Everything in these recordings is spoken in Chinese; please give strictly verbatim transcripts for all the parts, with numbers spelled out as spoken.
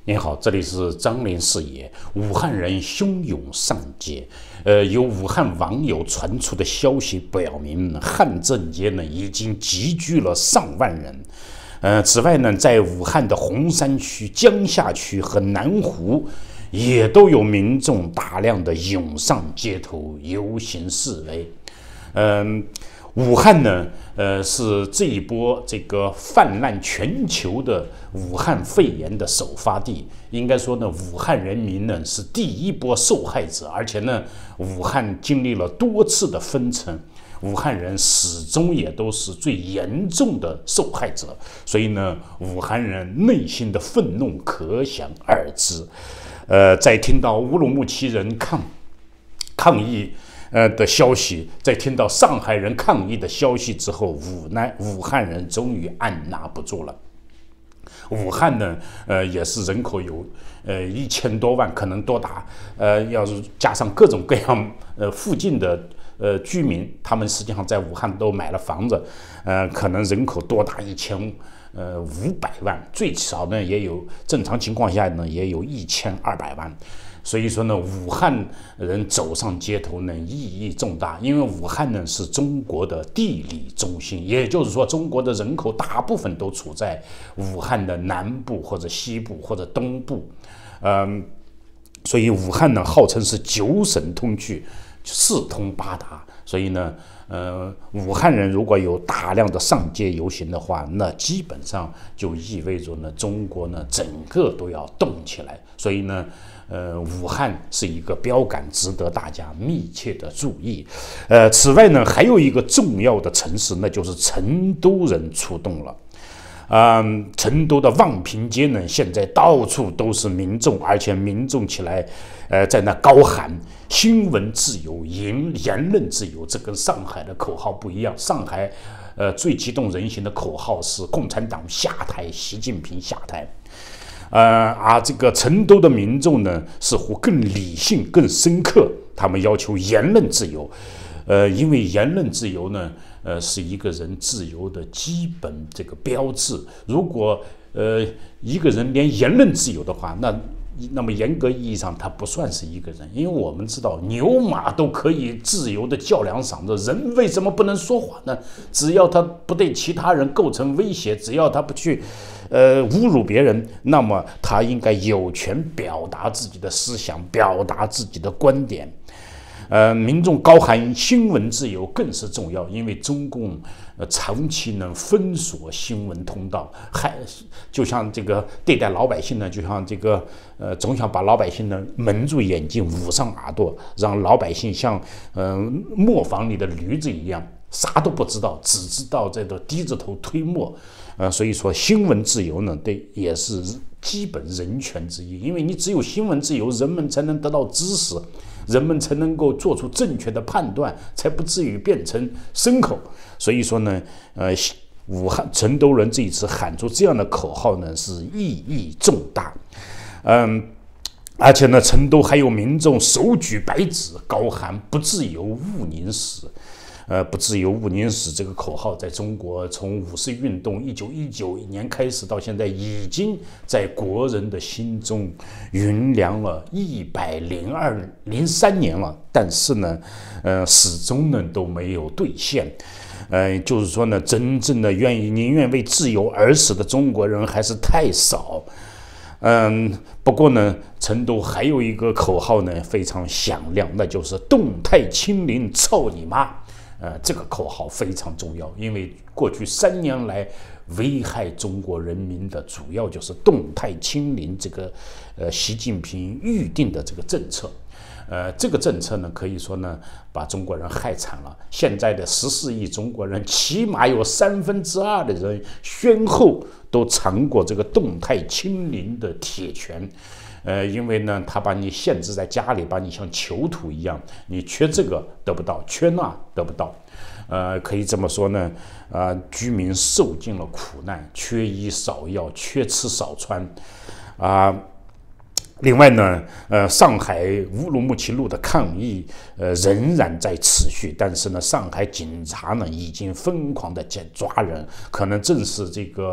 您好，这里是张林视野。武汉人汹涌上街，呃，有武汉网友传出的消息表明，汉正街呢已经集聚了上万人。呃，此外呢，在武汉的洪山区、江夏区和南湖，也都有民众大量的涌上街头游行示威。嗯、呃。武汉呢，呃，是这一波这个泛滥全球的武汉肺炎的首发地。应该说呢，武汉人民呢是第一波受害者，而且呢，武汉经历了多次的封城，武汉人始终也都是最严重的受害者。所以呢，武汉人内心的愤怒可想而知。呃，在听到乌鲁木齐人抗抗议。呃的消息，在听到上海人抗议的消息之后，武南武汉人终于按捺不住了。武汉呢，呃，也是人口有呃一千多万，可能多达呃，要是加上各种各样呃附近的呃居民，他们实际上在武汉都买了房子，呃，可能人口多达一千呃五百万，最少呢也有正常情况下呢也有一千二百万。所以说呢，武汉人走上街头呢，意义重大。因为武汉呢是中国的地理中心，也就是说，中国的人口大部分都处在武汉的南部或者西部或者东部。嗯，所以武汉呢号称是九省通衢，四通八达。所以呢，呃，武汉人如果有大量的上街游行的话，那基本上就意味着呢，中国呢整个都要动起来。所以呢。呃，武汉是一个标杆，值得大家密切的注意。呃，此外呢，还有一个重要的城市，那就是成都人出动了。嗯，成都的望平街呢，现在到处都是民众，而且民众起来，呃，在那高喊新闻自由、言言论自由。这跟上海的口号不一样。上海，呃，最激动人心的口号是共产党下台，习近平下台。呃，而这个成都的民众呢，似乎更理性、更深刻，他们要求言论自由。呃，因为言论自由呢，呃，是一个人自由的基本这个标志。如果呃一个人连言论自由的话，那那么严格意义上他不算是一个人，因为我们知道牛马都可以自由的叫两嗓子，人为什么不能说话呢？只要他不对其他人构成威胁，只要他不去呃侮辱别人，那么他应该有权表达自己的思想，表达自己的观点。呃，民众高喊新闻自由更是重要，因为中共呃长期呢封锁新闻通道，还就像这个对待老百姓呢，就像这个呃总想把老百姓呢蒙住眼睛，捂上耳朵，让老百姓像呃磨坊里的驴子一样，啥都不知道，只知道这个低着头推磨。呃，所以说新闻自由呢，对也是基本人权之一，因为你只有新闻自由，人们才能得到知识。人们才能够做出正确的判断，才不至于变成牲口。所以说呢，呃，武汉成都人这一次喊出这样的口号呢，是意义重大。嗯，而且呢，成都还有民众手举白纸，高喊“不自由勿宁死”。呃，不自由勿宁死这个口号，在中国从五四运动一九一九年开始到现在，已经在国人的心中酝酿了一百零二零三年了。但是呢，呃，始终呢都没有兑现。呃，就是说呢，真正的愿意宁愿为自由而死的中国人还是太少。嗯，不过呢，成都还有一个口号呢非常响亮，那就是“动态清零，操你妈”。呃，这个口号非常重要，因为过去三年来危害中国人民的主要就是动态清零这个呃习近平预定的这个政策。呃，这个政策呢，可以说呢，把中国人害惨了。现在的十四亿中国人，起码有三分之二的人先后都尝过这个动态清零的铁拳。呃，因为呢，他把你限制在家里，把你像囚徒一样，你缺这个得不到，缺那得不到。呃，可以这么说呢，呃，居民受尽了苦难，缺医少药，缺吃少穿，啊、呃。另外呢，呃，上海乌鲁木齐路的抗议，呃，仍然在持续。但是呢，上海警察呢已经疯狂的抓人，可能正是这个，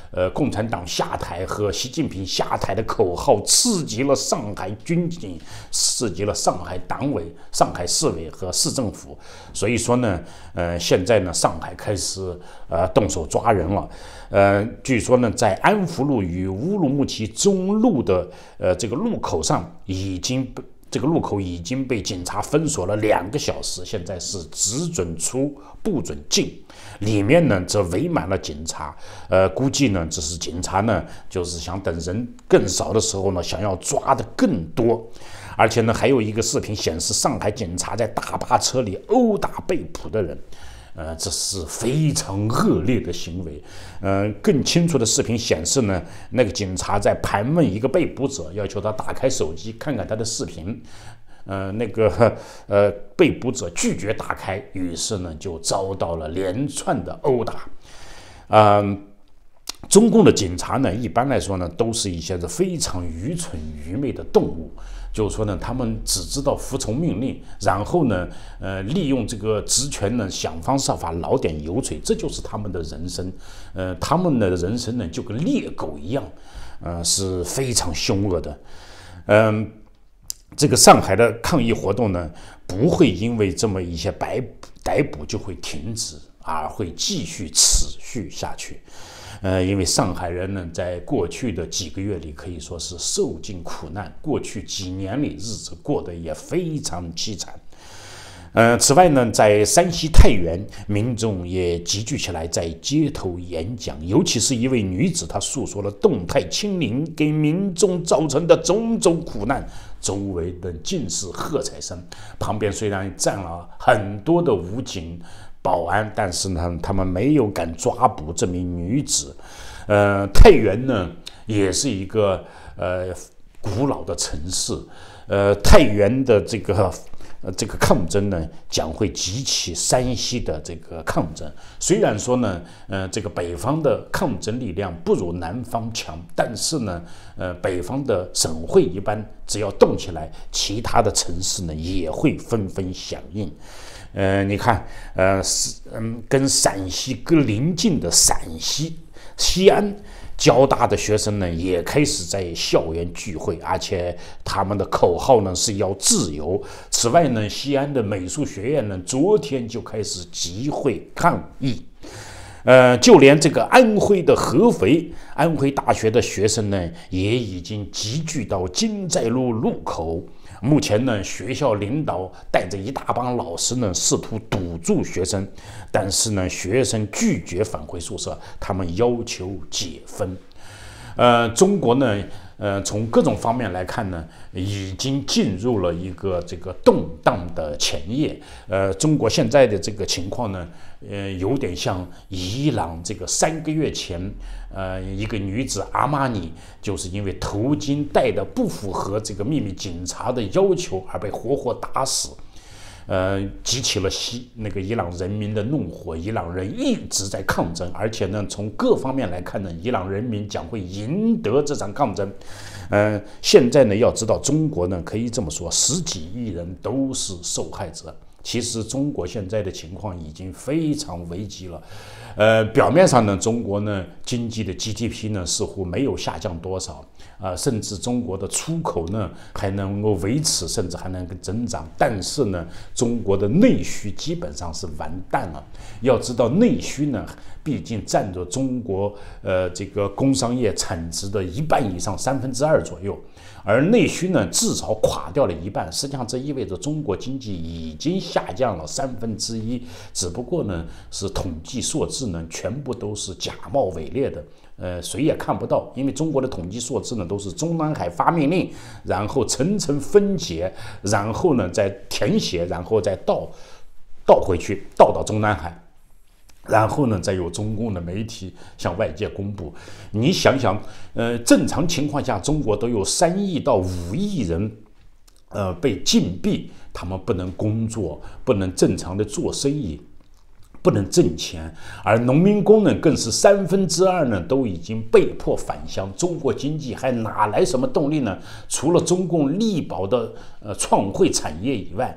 呃共产党下台和习近平下台的口号，刺激了上海军警，刺激了上海党委、上海市委和市政府。所以说呢，呃，现在呢，上海开始呃动手抓人了。呃，据说呢，在安福路与乌鲁木齐中路的呃这个路口上，已经被这个路口已经被警察封锁了两个小时，现在是只准出不准进，里面呢则围满了警察。呃，估计呢，这是警察呢，就是想等人更少的时候呢，想要抓的更多。而且呢，还有一个视频显示，上海警察在大巴车里殴打被捕的人。呃，这是非常恶劣的行为。呃，更清楚的视频显示呢，那个警察在盘问一个被捕者，要求他打开手机看看他的视频。呃，那个呃被捕者拒绝打开，于是呢就遭到了连串的殴打。嗯、呃，中共的警察呢，一般来说呢，都是一些非常愚蠢愚昧的动物。就是说呢，他们只知道服从命令，然后呢，呃，利用这个职权呢，想方设法捞点油水，这就是他们的人生。呃，他们的人生呢，就跟猎狗一样，呃，是非常凶恶的。嗯、呃，这个上海的抗议活动呢，不会因为这么一些逮逮捕就会停止，而会继续持续下去。呃，因为上海人呢，在过去的几个月里可以说是受尽苦难，过去几年里日子过得也非常凄惨。呃，此外呢，在山西太原，民众也集聚起来在街头演讲，尤其是一位女子，她诉说了动态清零给民众造成的种种苦难，周围的尽是喝彩声。旁边虽然站了很多的武警保安，但是呢，他们没有敢抓捕这名女子。呃，太原呢，也是一个呃古老的城市。呃，太原的这个呃这个抗争呢，将会激起山西的这个抗争。虽然说呢，呃，这个北方的抗争力量不如南方强，但是呢，呃，北方的省会一般只要动起来，其他的城市呢也会纷纷响应。呃，你看，呃，是嗯，跟陕西隔邻近的陕西西安交大的学生呢，也开始在校园聚会，而且他们的口号呢是要自由。此外呢，西安的美术学院呢，昨天就开始集会抗议。呃，就连这个安徽的合肥安徽大学的学生呢，也已经集聚到金寨路路口。目前呢，学校领导带着一大帮老师呢，试图堵住学生，但是呢，学生拒绝返回宿舍，他们要求解封。呃，中国呢，呃，从各种方面来看呢，已经进入了一个这个动荡的前夜。呃，中国现在的这个情况呢，呃，有点像伊朗这个三个月前，呃，一个女子阿玛尼就是因为头巾戴的不符合这个秘密警察的要求而被活活打死。呃，激起了西那个伊朗人民的怒火，伊朗人一直在抗争，而且呢，从各方面来看呢，伊朗人民将会赢得这场抗争。呃，现在呢，要知道中国呢，可以这么说，十几亿人都是受害者。其实中国现在的情况已经非常危机了。呃，表面上呢，中国呢经济的 G D P 呢似乎没有下降多少，啊、呃，甚至中国的出口呢还能够维持，甚至还能够增长。但是呢，中国的内需基本上是完蛋了。要知道，内需呢，毕竟占着中国呃这个工商业产值的一半以上，三分之二左右。而内需呢，至少垮掉了一半，实际上这意味着中国经济已经下降了三分之一，只不过呢是统计数字呢全部都是假冒伪劣的，呃，谁也看不到，因为中国的统计数字呢都是中南海发命令，然后层层分解，然后呢再填写，然后再倒倒回去，倒到中南海。然后呢，再由中共的媒体向外界公布。你想想，呃，正常情况下，中国都有三亿到五亿人，呃，被禁闭，他们不能工作，不能正常的做生意，不能挣钱。而农民工呢，更是三分之二呢，都已经被迫返乡。中国经济还哪来什么动力呢？除了中共力保的呃创汇产业以外。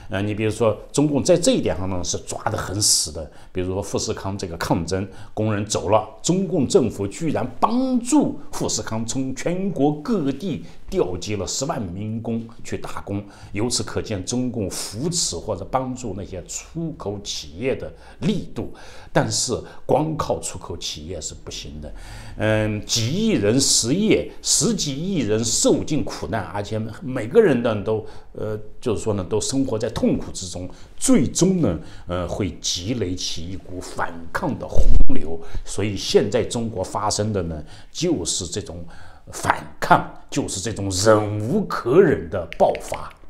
呃，你比如说中共在这一点上呢是抓得很死的，比如说富士康这个抗争，工人走了，中共政府居然帮助富士康从全国各地调集了十万民工去打工，由此可见中共扶持或者帮助那些出口企业的力度。但是光靠出口企业是不行的，嗯，几亿人失业，十几亿人受尽苦难，而且每个人呢都呃，就是说呢，都生活在痛苦之中，最终呢，呃，会积累起一股反抗的洪流。所以现在中国发生的呢，就是这种反抗，就是这种忍无可忍的爆发。